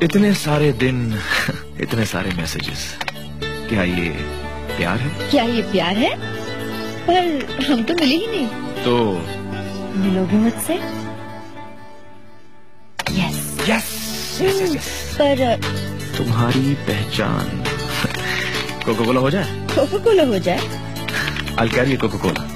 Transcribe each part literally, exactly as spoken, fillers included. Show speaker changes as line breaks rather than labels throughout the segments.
इतने सारे दिन, इतने सारे मैसेजेस, क्या ये प्यार है?
क्या ये प्यार है? पर हम तो मिले ही नहीं।
तो
मिलोगे मुझसे? Yes
yes yes yes.
पर
तुम्हारी पहचान कोको कोला हो जाए?
कोको कोला हो जाए?
I'll carry a Coca Cola.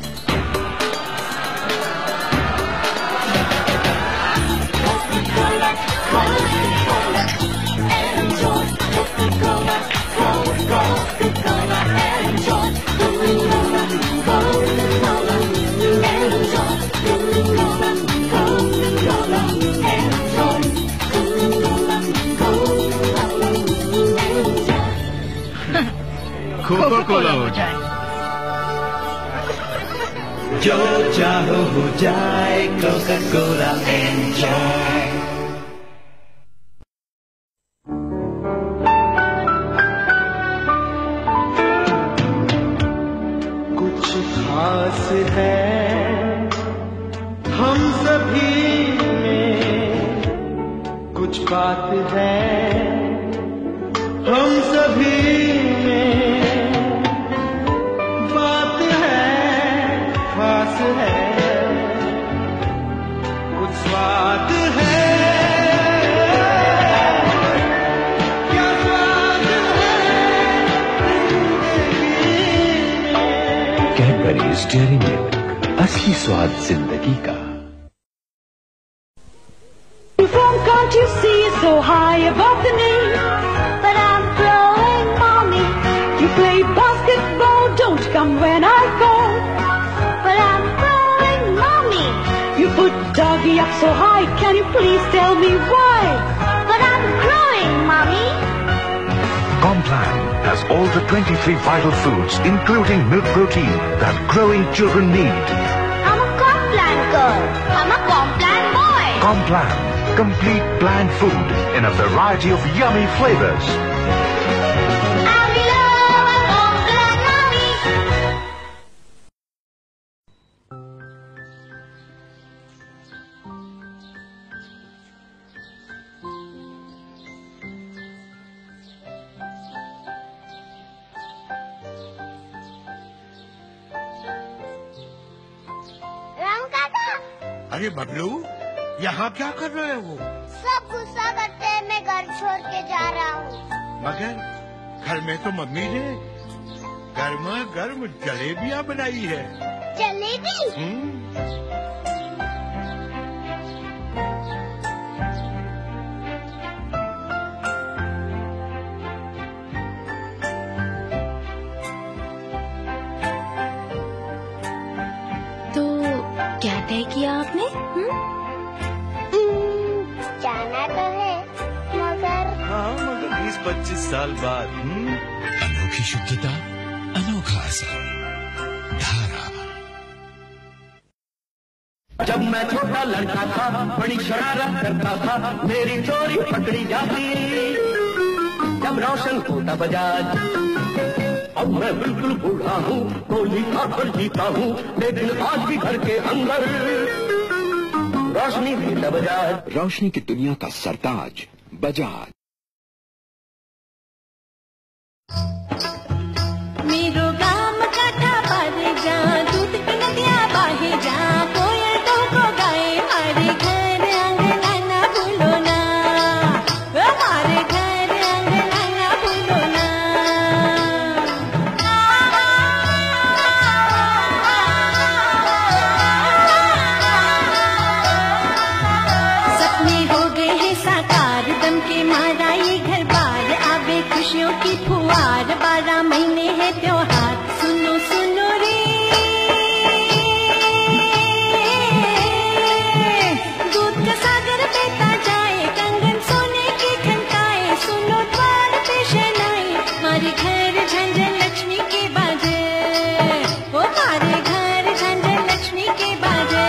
Coca Cola हो जाए।
जो चाहो हो जाए, कोका कोला एंजॉय। कुछ खास है हम सभी में, कुछ बात है हम सभी में, बात है खास है, कुछ स्वाद है, क्या स्वाद है
कैडबरीज डेयरी मिल्क, असली स्वाद जिंदगी का।
Can't you see it's so high above the knee? But I'm growing, mommy. You play basketball, don't come when I call. But I'm growing, mommy. You put doggy up so high, can you please tell me why? But I'm growing, mommy.
Complan has all the twenty-three vital foods, including milk protein, that growing children need.
I'm a Complan girl. I'm a Complan boy.
Complan, complete plant food in a variety of yummy flavors.
I love a Complan, mommy. Ram काका।
अरे बबलू, यहाँ क्या कर रहे हो?
सब गुस्सा करते हैं, मैं घर छोड़ के जा रहा हूँ।
मगर घर में तो मम्मी ने गर्मा गर्म जलेबियाँ बनाई है।
जलेबी?
हम्म।
तो क्या तय किया आपने? हुँ?
जाना तो है, मगर
हाँ, मगर बीस पच्चीस साल बाद। हम्म।
अनोखी शुद्धता, अनोखा असर, धारा।
जब मैं छोटा लड़का था, बड़ी शरारत करता था, मेरी चोरी पकड़ी जाती। जब रोशन होता बजाज, अब मैं बिल्कुल बूढ़ा हूँ, गोली खाकर जीता हूँ, लेकिन आज भी घर के अंदर रोशनी देता बजाज।
रोशनी की दुनिया का सरताज बजाज।
मेरो गाम काटा पारे जा, दूध की नदियाँ बाहे जा, कोयल टोको गाए, हमारे घर अंगना ना भूलो ना, हमारे घर अंगना ना भूलो ना। सपने हो गए हैं साकार, दम के मारा ये घर बार, आवे खुशियों की फुहार, बारह महीने है त्योहार, सुनो सुनो रे, दूध का सागर बहता जाए, कंगन सोने की खनकाए, सुनो द्वार पे शहनाई, हमारे घर झंझन लक्ष्मी के बाजे, ओ हमारे घर झंझन लक्ष्मी के बाजे।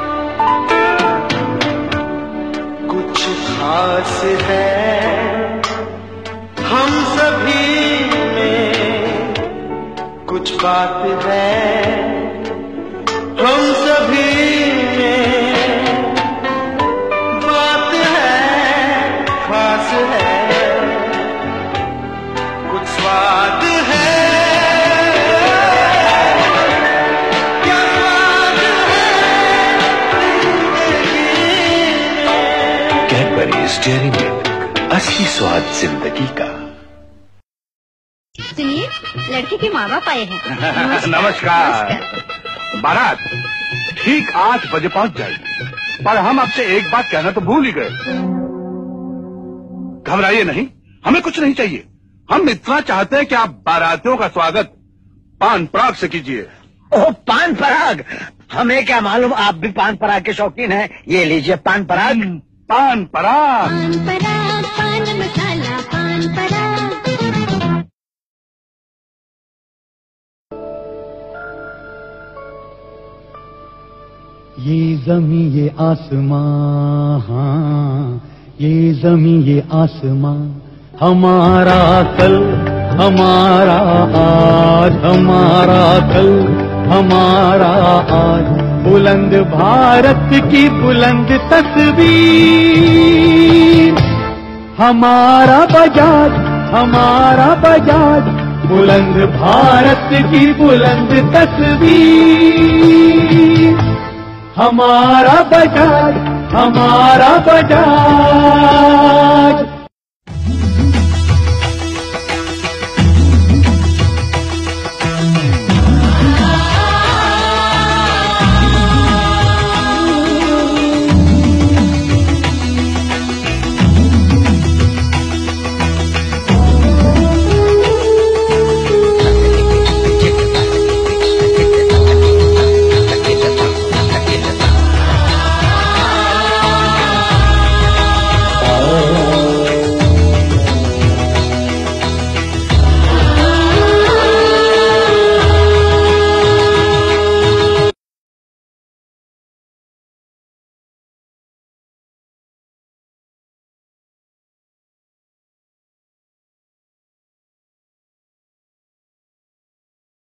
कुछ खास है हम सभी में कुछ बात है, हम सभी में बात है, खास है, कुछ स्वाद है, क्या स्वाद है
कैडबरीज डेयरी मिल्क, असली स्वाद जिंदगी का।
सुनिए, लड़के के माँ बाप आए हैं।
नमस्कार। बारात ठीक आठ बजे पहुंच जाएगी, पर हम आपसे एक बात कहना तो भूल ही गए। घबराइए नहीं, हमें कुछ नहीं चाहिए। हम इतना चाहते हैं कि आप बारातियों का स्वागत पान पराग से कीजिए।
ओह, पान पराग! हमें क्या मालूम आप भी पान पराग के शौकीन हैं। ये लीजिए पान पराग।
पान पराग,
पान पराग, पान मसाला, पान पराग।
ये जमी ये आसमां, हाँ ये जमी ये आसमां, हमारा कल हमारा आज, हमारा कल हमारा आज, बुलंद भारत की बुलंद तस्वीर, हमारा बजाज हमारा बजाज, बुलंद भारत की बुलंद तस्वीर, हमारा बजाज हमारा बजाज।